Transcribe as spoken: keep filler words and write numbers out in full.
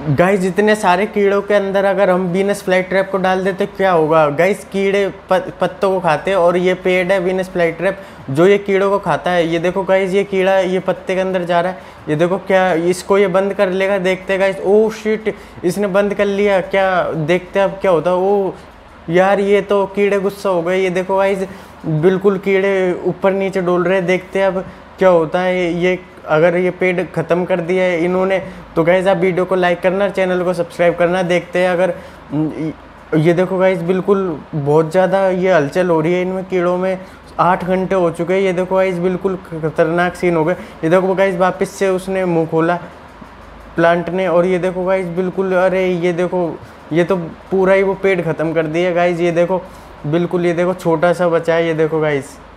Guys इतने सारे कीड़ों के अंदर अगर हम वीनस फ्लाई ट्रैप को डाल देते क्या होगा गाइस। कीड़े पत्तों को खाते हैं और ये पेड़ है वीनस फ्लाई ट्रैप जो ये कीड़ों को खाता है। ये देखो गाइस ये कीड़ा ये पत्ते के अंदर जा रहा है। ये देखो क्या इसको ये बंद कर लेगा। देखते गाइस, ओ शिट इसने बंद कर लिया। क्या देखते अब क्या होता है। ओ यार ये तो कीड़े गुस्सा हो गए। ये देखो गाइस बिल्कुल कीड़े ऊपर नीचे डोल रहे। देखते अब क्या होता है। ये अगर ये पेड़ ख़त्म कर दिया है इन्होंने तो गाइस आप वीडियो को लाइक करना, चैनल को सब्सक्राइब करना। देखते हैं अगर ये देखो गाइस बिल्कुल बहुत ज़्यादा ये हलचल हो रही है इनमें कीड़ों में। आठ घंटे हो चुके हैं। ये देखो गाइस बिल्कुल खतरनाक सीन हो गए। ये देखो गाइस वापस से उसने मुँह खोला प्लांट ने। और ये देखो गाइस बिल्कुल, अरे ये देखो ये तो पूरा ही वो पेड़ ख़त्म कर दिया गाइस। ये देखो बिल्कुल, ये देखो छोटा सा बचा है। ये देखो गाइस